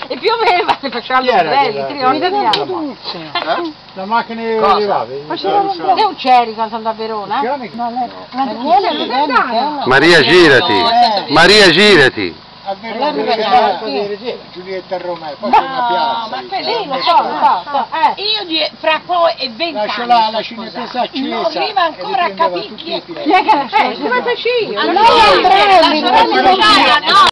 E pioveva, si facevano belli, La macchina arrivava? e un c'eri quando andò a Verona? Maria, girati! Maria, girati! A Verona, Giulietta a Roma, poi c'è una piazza. Ma quello lo so. Io fra poi e 20 anni. Lascia là la cinepresa accesa. Non arriva ancora a capire chi è. Chi è che l'ha scelto? Allora,